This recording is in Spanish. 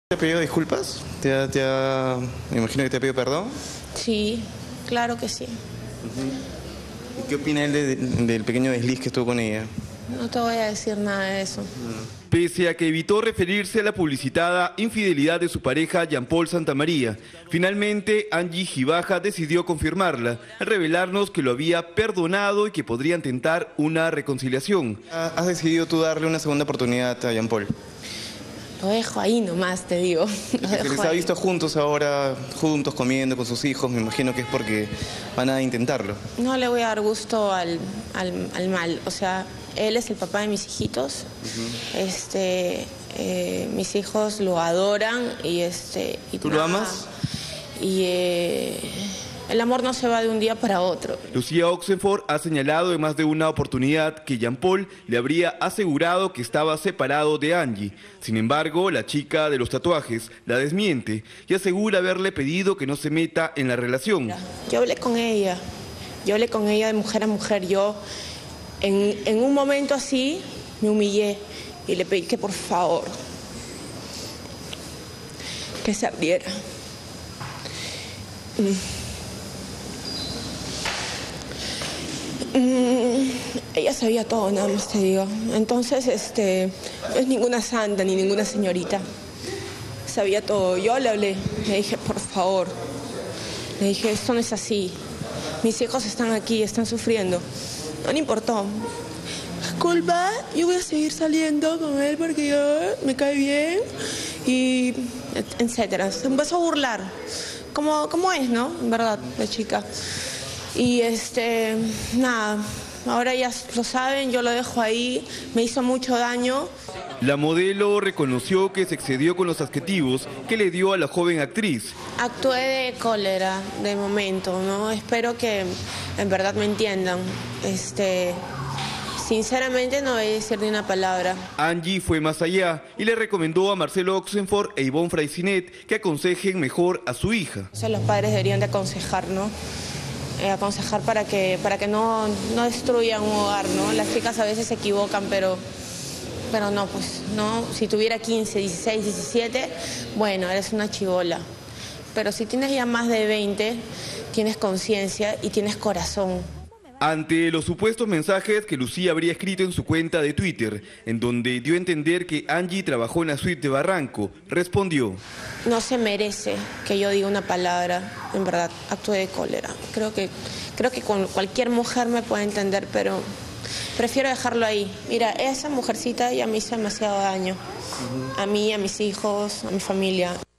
¿Te ha pedido disculpas? Me imagino que te ha pedido perdón. Sí, claro que sí. ¿Y qué opina él del pequeño desliz que estuvo con ella? No te voy a decir nada de eso. Pese a que evitó referirse a la publicitada infidelidad de su pareja Jean-Paul Santamaría, finalmente Angie Gibaja decidió confirmarla, al revelarnos que lo había perdonado y que podrían tentar una reconciliación. ¿Has decidido tú darle una segunda oportunidad a Jean-Paul? Lo dejo ahí nomás, te digo. Se les ha visto juntos ahora, juntos comiendo con sus hijos, me imagino que es porque van a intentarlo. No le voy a dar gusto al mal, o sea, él es el papá de mis hijitos, mis hijos lo adoran y ¿Tú lo amas? Y el amor no se va de un día para otro. Lucía Oxenford ha señalado en más de una oportunidad que Jean-Paul le habría asegurado que estaba separado de Angie. Sin embargo, la chica de los tatuajes la desmiente y asegura haberle pedido que no se meta en la relación. Yo hablé con ella de mujer a mujer. Yo en un momento así me humillé y le pedí que por favor que se abriera. Ella sabía todo, nada más te digo. Entonces, no es ninguna santa ni ninguna señorita. Sabía todo. Yo le hablé, le dije, por favor. Le dije, esto no es así. Mis hijos están aquí, están sufriendo. No le importó. Disculpa, yo voy a seguir saliendo con él porque yo me cae bien. Y etcétera. Se empezó a burlar. Como es, ¿no? En verdad, la chica. Y nada, ahora ya lo saben, yo lo dejo ahí, me hizo mucho daño. La modelo reconoció que se excedió con los adjetivos que le dio a la joven actriz. Actué de cólera de momento, ¿no? Espero que en verdad me entiendan. Sinceramente no voy a decir ni una palabra. Angie fue más allá y le recomendó a Marcelo Oxenford e Ivonne Freycinet que aconsejen mejor a su hija. O sea, los padres deberían de aconsejar, ¿no? Aconsejar para que no destruyan un hogar, ¿no? Las chicas a veces se equivocan, pero no, pues, no. Si tuviera 15, 16, 17, bueno, eres una chibola. Pero si tienes ya más de 20, tienes conciencia y tienes corazón. Ante los supuestos mensajes que Lucía habría escrito en su cuenta de Twitter, en donde dio a entender que Angie trabajó en la suite de Barranco, respondió: no se merece que yo diga una palabra, en verdad, actué de cólera. Creo que con cualquier mujer me puede entender, pero prefiero dejarlo ahí. Mira, esa mujercita ya me hizo demasiado daño. A mí, a mis hijos, a mi familia.